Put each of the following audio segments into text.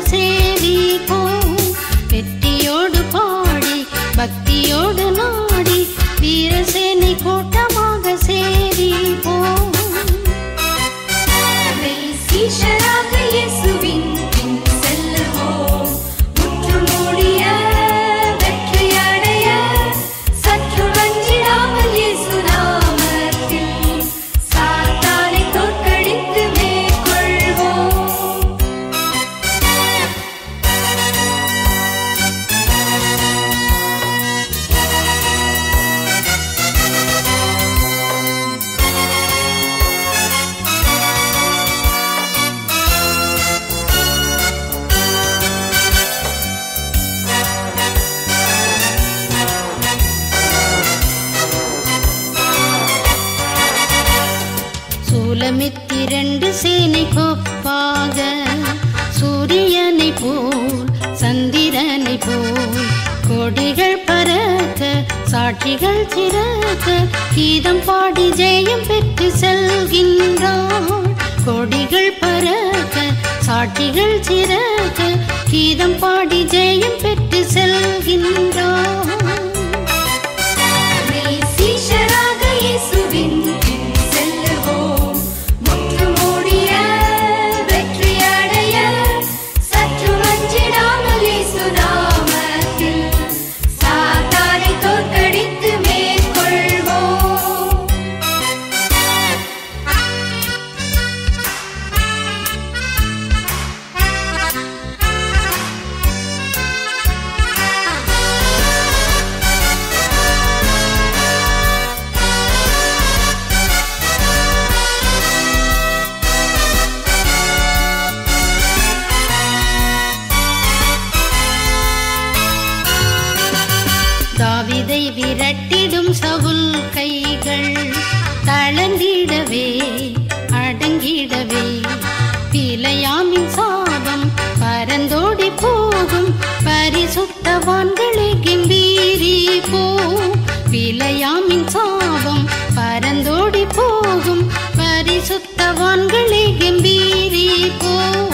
சேவிப்போம். வெற்றியோடு பாடி பக்தியோடு நாடி வீரசேனை கூட்டமாக சேவிப்போம். சீஷராக இயேசுவின் பின் செல்லுவோம். முற்றுமூடிய வெற்றியடைய சற்று வஞ்சிடாமல் இயேசு நாமத்தில் சாத்தானை தோற்கடித்து மேற்கொள்வோம். சூலமித்திரண்டு சேனை கொப்பாக சூரியனை போல் சந்திரனை போல் கொடிகள் பறக்க சாட்சிகள் சிறக்க கீதம் பாடி ஜெயம் பெற்று செல்கின்றார். கொடிகள் பறக்க சாட்சிகள் சிறக்க கீதம் பாடி ஜெயம் பெற்று செல்கின்றார். சீஷராக இயேசுவின் பின் செல்லுவோம். முற்றுமூடிய வெற்றியடைய சற்று வஞ்சிடாமல் இயேசு நாமத்தில் சாத்தானை தோற்கடித்து மேற்கொள்வோம். தாவீதை விரட்டிடும் சவுல் கைகள் தளர்ந்திடவே அடங்கிடவே பிலையாமின் சாபம் பரந்தோடி போகும். பரிசுத்தவான்களே கம்பீரிப்போம். பிலையாமின் சாபம் பரந்தோடி போகும். பரிசுத்தவான்களே கம்பீரிப்போம்.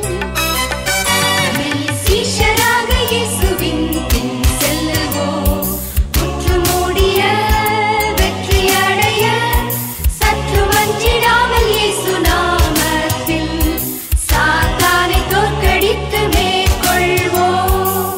சீஷராக இயேசுவின் பின் செல்லுவோம். முற்றுமூடிய வெற்றியடைய சற்று வஞ்சிடாமல் இயேசு நாமத்தில் சாத்தானை தோற்கடித்து மேற்கொள்வோம்.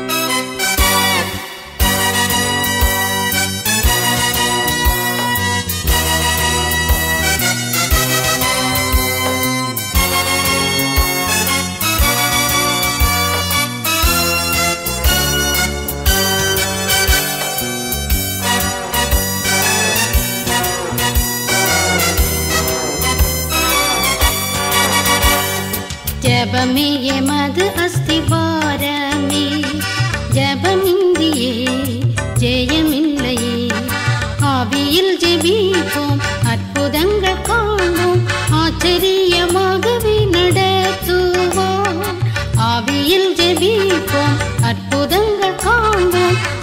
ஜபமே எமது அஸ்திவாரமே, ஜபமிந்தியே ஜெயமில்லையே. ஆவியில் ஜெபிப்போம், அற்புதங்கள் காண்போம், ஆச்சரியமாகவே நடத்துவோம். ஆவியில் ஜெபிப்போம், அற்புதங்கள் காண்போம்,